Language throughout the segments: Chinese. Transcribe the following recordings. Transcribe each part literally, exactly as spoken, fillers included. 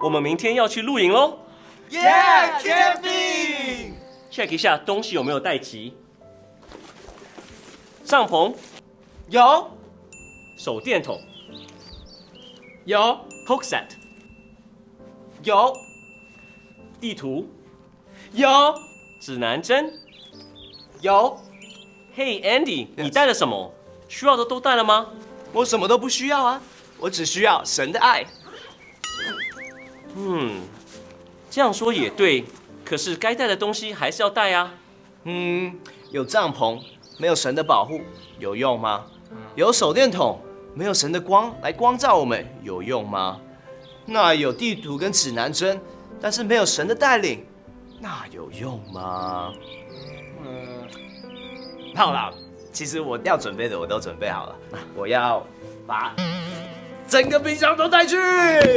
我们明天要去露营喽！ 耶 ，camping！ check 一下东西有没有带齐。帐篷有， 手电筒有， ，hook set， 有， 地图， 有， 指南针。 有。 Hey Andy， 你带了什么？需要的都带了吗？ 我什么都不需要啊，我只需要神的爱。 嗯，这样说也对，可是该带的东西还是要带啊。 嗯，有帐篷，没有神的保护，有用吗？有手电筒，没有神的光来光照我们，有用吗？那有地图跟指南针，但是没有神的带领，那有用吗？嗯，好啦，其实我要准备的我都准备好了，我要把整个冰箱都带去，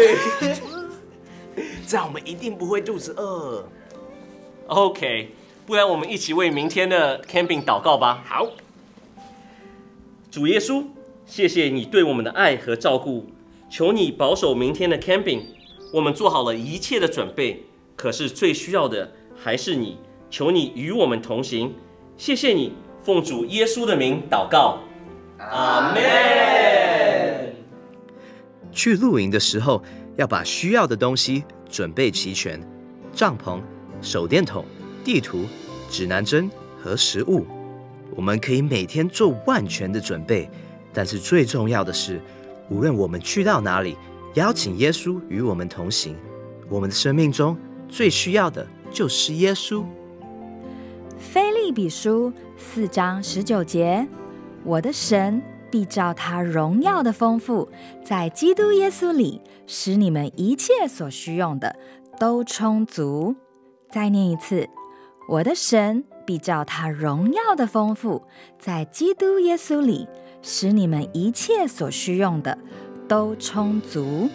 这样我们一定不会肚子饿。 OK， 不然我们一起为明天的 camping 祷告吧。 好， 主耶稣，谢谢你对我们的爱和照顾，求你保守明天的 camping。我们做好了一切的准备，可是最需要的还是你，求你与我们同行。谢谢你，奉主耶稣的名祷告，阿们。 去露营的时候，要把需要的东西准备齐全：帐篷、手电筒、地图、指南针和食物。我们可以每天做万全的准备，但是最重要的是，无论我们去到哪里，邀请耶稣与我们同行。我们的生命中最需要的就是耶稣。 腓立比书四章十九节，我的神必照他荣耀的丰富，在基督耶稣里，使你们一切所需用的都充足。再念一次，我的神必照他荣耀的丰富，在基督耶稣里，使你们一切所需用的都充足。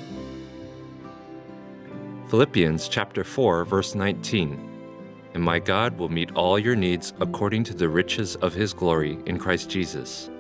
Philippians chapter four, verse nineteen. And my God will meet all your needs according to the riches of his glory in Christ Jesus.